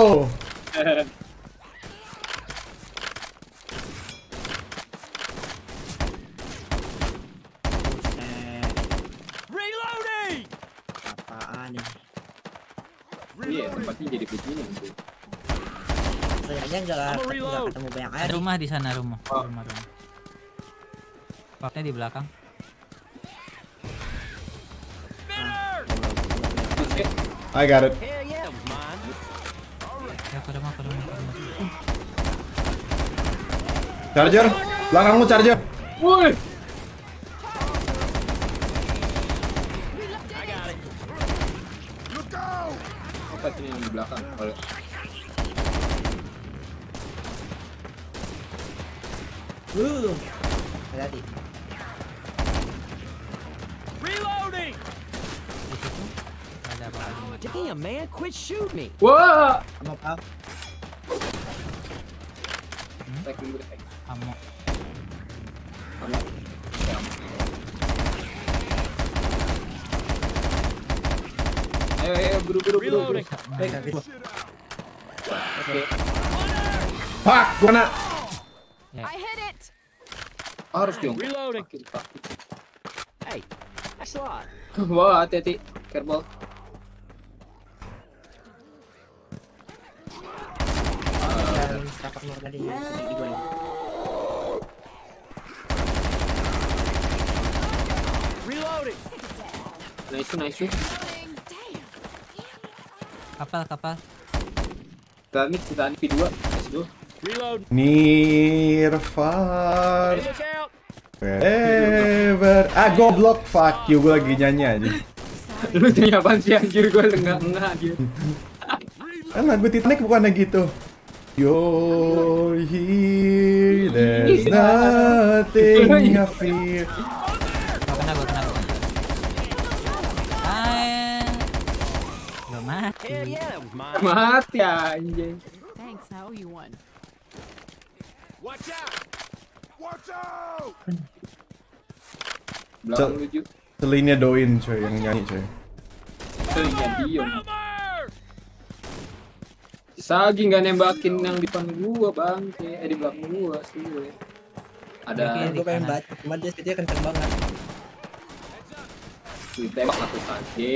Buset, Reloading. apaan nih? Iya, tempatnya jadi begini. Bro. Sayangnya nggak I'm a nggak reload. ketemu banyak air. Ada rumah di sana rumah. Oh. Rumah rumah. Spotnya di belakang. Spinner. Oke. I got it. Hell yeah, that was mine. Ya ke rumah ke rumah ke rumah. Charger. Belakang lu charger. Woi, I got it. apa itu yang di belakang? Oleh. Uh, hati-hati. Reloading. Di situ ada apa lagi? Damn, man, quit shooting me. Wah, Kamu apa? Tag dulu, tag. Kamu Ayo, ayo, buru, buru, buru, buru. Eh, kaki gua. Oke. Fuck, gua kena. I hit it. Oh, harus dong. Reloading. Pakai, pakai. Hey, that's a lot. Wah, hati-hati. Careful. Dan setapak nur tadi sedikit gua ini. Reloading. Nice, nice. Kapal, kapal. Titanic, Titanic V dua. Let's go. Reload. Nirfar. Hey, look out. Wherever. Ah, goblok. Fuck you, gue lagi nyanyi aja. Lu nyanyi apaan sih anjir, gue enggak-enggak anjir. Kan lagu Titanic bukannya gitu. You're here, there's nothing I fear. Gua kena, gua kena, gua kena. Ah, gak mati. Hell yeah, that was mine. Mati anjing. Thanks, I owe you one. Watch out. Watch out! Belakang lucu. Selinnya Doin coy yang nyanyi coy. Selinnya Dion. Sagi nggak nembakin yang di depan gua bang, eh di belakang gua sih. Ada Oke. Gue pengen baca, cuma dia speednya kenceng banget. ditembak aku Sagi.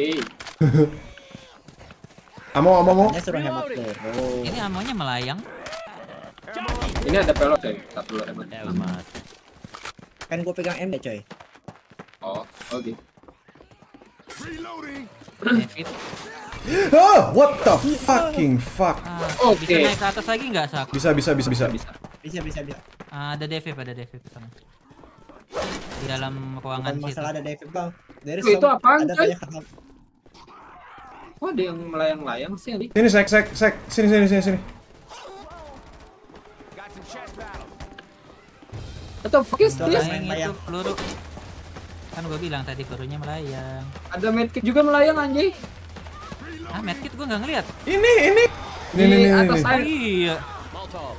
Amo, amo, amo. Dia suruh hemat peluru. Ini amonya melayang. Ini ada pelot coy, tak perlu hemat. Hemat. Kan gue pegang M D coy. Oh, oke. Reloading! David. Oh, what the fucking fuck. Ah, Oke. Bisa naik ke atas lagi nggak, Sak? Bisa, bisa, bisa, bisa. Bisa. Bisa bisa bisa. Ah, ada David, ada David di sana. Di dalam ruangan Bukan situ. masalah ada David bang. Dari Oh, itu apaan, ada coy? banyak hal. Oh, ada yang melayang-layang sih Andi. Sini, sek, sek, sek. Sini, sini, sini, sini. Got some chest battle. Atau fuck is Itu this? lain. Melayang itu melayang. peluru. Kan gua bilang tadi pelurunya melayang. Ada medkit juga melayang anjay. Ah, medkit gua nggak ngeliat. Ini, ini. Ini, Di ini, ini, atas ini. air. Iya. Molotov.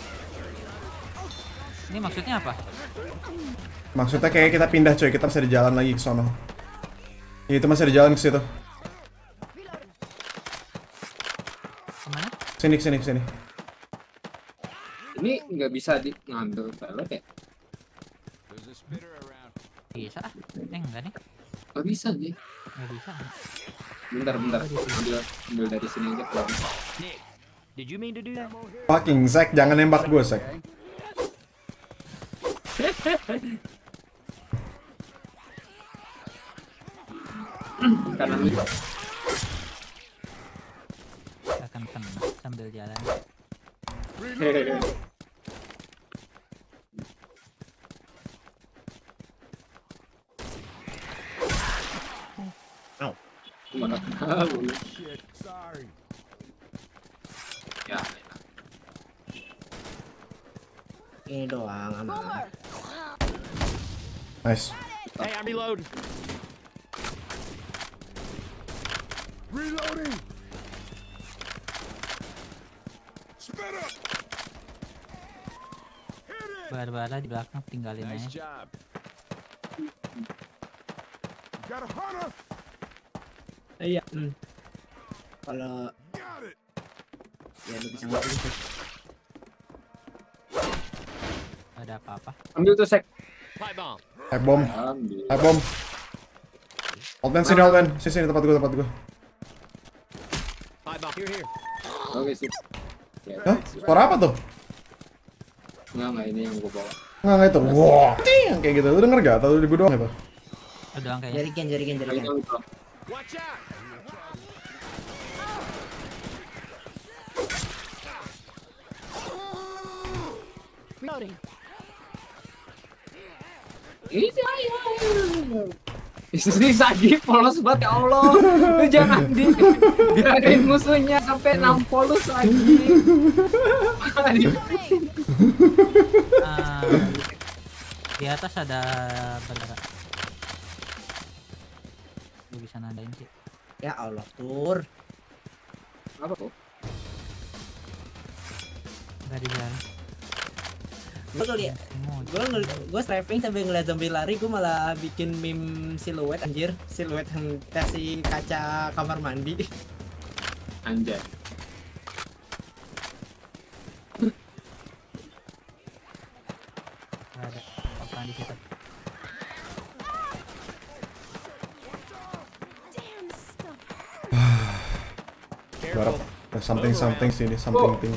Ini maksudnya apa? Maksudnya kayak kita pindah coy, kita masih ada jalan lagi ke sono. Ya, itu masih ada jalan ke situ. Kemana? Sini, sini, sini. Ini nggak bisa di ngambil pelot ya? There's a spitter around. Bisa ah. Eh, enggak nih. Nggak bisa nih. Nggak bisa. Bentar, bentar. Ambil, ambil dari sini aja kalau bisa. Nick, did you mean to do that? Fucking Zack, jangan nembak gue, Zack. Kanan lu. Kita akan kena sambil jalan. Hehehe. Au. Mana tahu. Shit, sorry. Ya. Ini doang aman. Boomer. Nice. Hey, I'm reloading. Reloading! Spitter! Hit it! Bara-bara di belakang tinggalin Nice aja. job. Got a hunter! Iya. Hmm. Kalau Got it! ya lu bisa ngerti sih. Gak ada apa-apa. Ambil tuh sek. Pipe bomb. Pipe bomb. Ambil. Pipe bomb. Oldman, sini, Oldman. Sini, sini, tempat gue, tempat gue. Pipe bomb. Here, here. Oke sip. Hah? Suara apa tuh? Enggak, enggak ini yang gua bawa. Nggak, nggak itu. Wah, ting, kayak gitu. Lu denger gak? Atau di gue doang itu? Udah doang kayaknya. Jarikan jarikan Ini jarikan. yang itu. Watch out. Reloading. Ini sih ayo. Ini Sagi polos banget ya Allah. Lu jangan di biarin musuhnya sampai nampol lu Sagi. Ah, di atas ada bendera. Lu bisa nandain sih. Ya Allah tur. Apa kok? Gak di jalan. Gue tuh liat, gue gue strafing sambil ngeliat zombie lari, gue malah bikin meme siluet anjir, siluet yang versi kaca kamar mandi. Anjay. Nggak ada apaan di situ. Barap. Something something sini, something thing.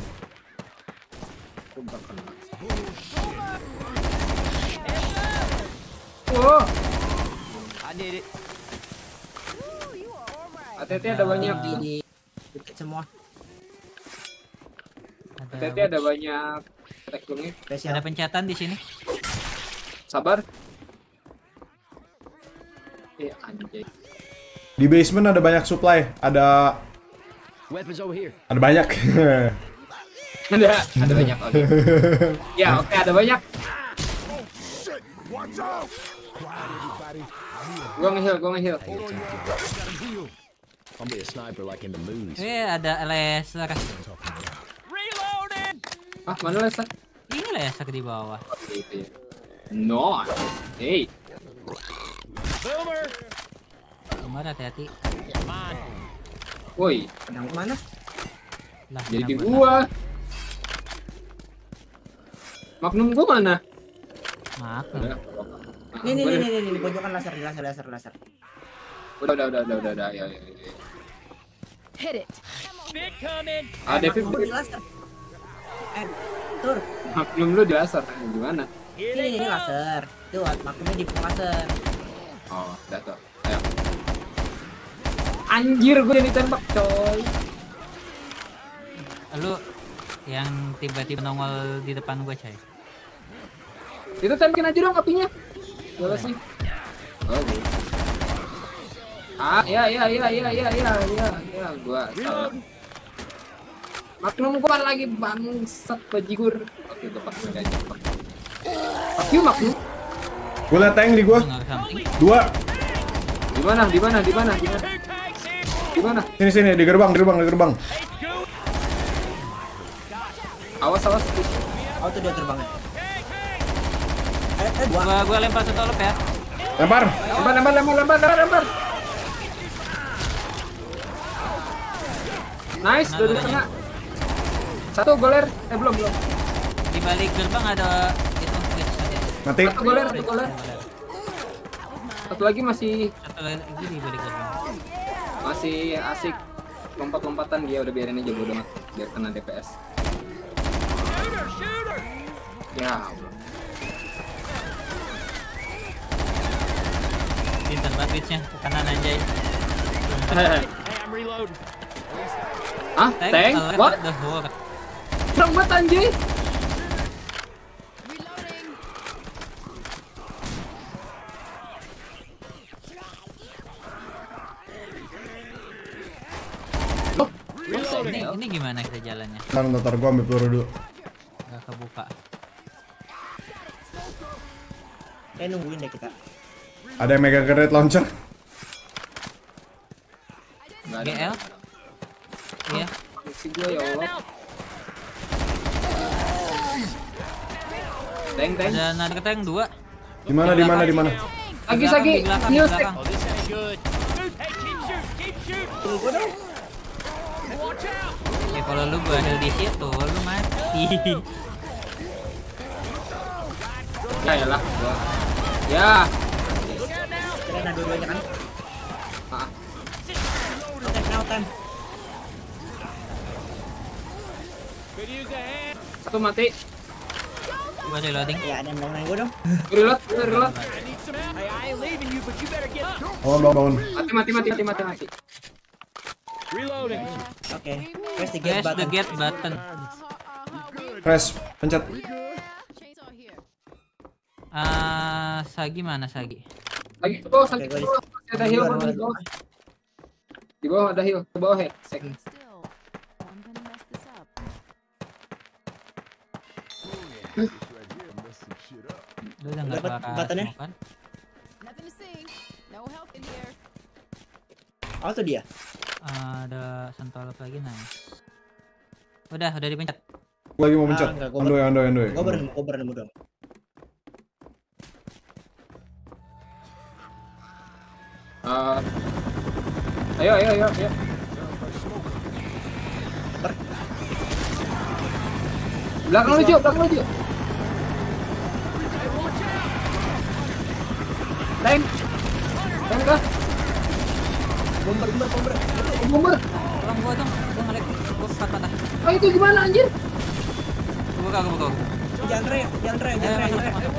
Wow. I did it. Hati-hati ada banyak Di di dikit semua. Hati-hati ada banyak tekungnya. Spesial. Ada pencatan di sini. Sabar. Eh anjay. Di basement ada banyak supply, ada Weapons over here. ada banyak. Ada ada banyak. Oke. Ya oke ada banyak. Gua nge-heal, gua nge-heal. I'll be a sniper like in the movies. Eh, ada laser. Ah mana laser? Ini laser di bawah. Oh, gitu ya. No. Hey. Kemana hati-hati. Woi, Yang mana? Lah, jadi di kenapa? gua. Magnum gua mana? Maklum. Udah. Nih nih Gua nih deh. nih nih di pojokan laser, di laser laser laser. Udah udah udah udah udah udah ya ya. ya. Hit it. Ah Devin, Magnum di laser. Eh, tur. Magnum lu di laser gimana? Ini ini laser. Tuh, magnumnya di laser. Oh, udah tuh. Ayo. Anjir, gue yang ditembak, coy. Lu yang tiba-tiba nongol di depan gua, coy. Itu tembakin aja dong apinya. Jelas sih. Oh, gitu. Ah, ya ya ya ya ya ya ya ya gua salah. Magnum gua lagi bangsat bajigur. Oke, gua pakai aja. Fuck you, Magnum. Gue liat tank di gua. Nggak samping. Dua. Di mana? Di mana? Di mana? Di mana? Di mana? Sini sini di gerbang, di gerbang, di gerbang. Awas awas. Oh, tuh dia terbangnya. Eh, eh, dua. Gua gua lempar setolop ya. Lempar. Lempar lempar lempar lempar lempar lempar. Nice, Nah, udah di golnya. tengah. Satu goler, eh belum belum. Di balik gerbang ada itu glitch tadi. Mati. Satu goler, satu goler. Satu lagi masih Satu lagi di balik gerbang. masih asik lompat-lompatan dia, udah biarin aja bodo amat biar kena D P S. Ya Allah. Pinter banget glitchnya ke kanan anjay. Hey, I'm reloading. Ah, tank? alert What? the horde. Serem banget anjay. Reloading. Oh, Ini, ini gimana kita jalannya? Ntar ntar gua ambil peluru dulu. Gak kebuka. Kayak nungguin deh kita. Ada yang mega grenade launcher. Nggak G ada. L? Iya. Misi gua ya Allah. Tank, tank. Ada narik tank dua. Di mana di mana di mana? Lagi lagi. Di belakang, di News belakang. Oh, this ain't good. Hey, keep shooting, keep shooting. Ya kalau lu gua heal di situ, lu mati. Ya ya lah. Gua. Ya. Keren ada dua-duanya kan. Ah. Oke, now time. Satu mati. Gua reloading. Ya, ada yang bangunin gue dong. Reload, reload. Hey, I ain't leaving you, but you better get up. Bangun bangun bangun. Mati mati mati mati mati mati. Reloading. Oke, press the get Press the button. get button. Press, pencet. Chainsaw here. Ah, Sagi mana Sagi? Lagi ke bawah, lagi Oke, ke gua bawah. Masih ada heal, Gua- di gua- bawah. Di bawah ada heal, ke bawah ya. Second. Still, I'm gonna mess this up. Lu udah nggak Dapat bakal buttonnya? smoke kan? Nothing to see. No help in here. Oh, tuh dia. Ah, ada sentolop lagi nice. Udah, udah dipencet. Gua lagi mau mencet. Ah, enggak, gua Andoy, andoy, andoy. Gue baru nemu, gue baru nemu dong. Ah, ayo, ayo, ayo, ayo. Belakang lu, Jo, belakang lu, Jo. Tank. Tank kah? Bomber, bomber, bomber. Bomber. Tolong gua dong, gua ngelag, gua patah-patah. Oh, itu gimana anjir? Gua buka, gua buka. Jangan re, jangan re, jangan re, jangan re.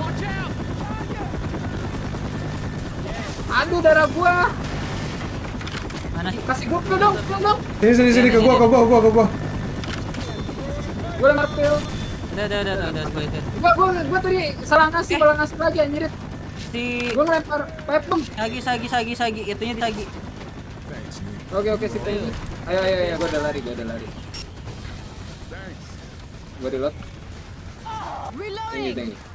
Aduh, darah gua. Mana sih? Kasih gua dong, dong, dong. Sini, sini, sini, ke gua, ke gua, ke gua, ke gua. Gua udah ngerpil. Udah, udah, udah, udah, udah, gua itu. Gua, gua, gua tadi salah ngasih, malah ngasih lagi anjir. Si Gua ngelempar pipe bomb. Sagi, Sagi, Sagi, Sagi, itunya di Sagi. Oke, oke, sip. Ayo, ayo, ayo, ayo. Gua udah lari, gua udah lari. Gua reload. Tinggi, Reloading. tinggi.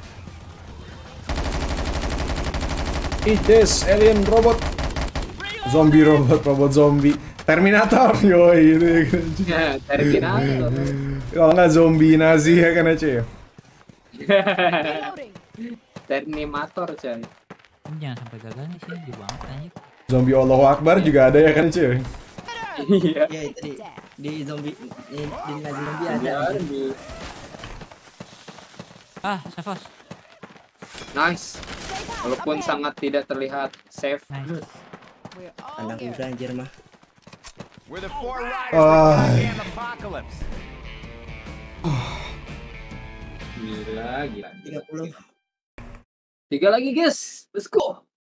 Ih, this alien robot. Zombie robot, robot zombie. Terminator, yoi gitu ya kan. Ya, Terminator. Kalau nggak zombie Nazi ya kan aja ya. Reloading. Terminator, coy. Jangan sampai gagal nih sih, di banget anjir. Zombie Allahu Akbar juga ada ya kan cuy. Iya. Ya itu di, di zombie, di, di Nazi zombie ada. Iya, anjir. di- Ah, Savos. Nice. Walaupun sangat tidak terlihat safe. Nice. We're all Kandang here. kuda anjir mah. We're the four riders Ah. of the goddamn apocalypse. Gila, gila. tiga puluh. Tiga lagi, guys. Let's go.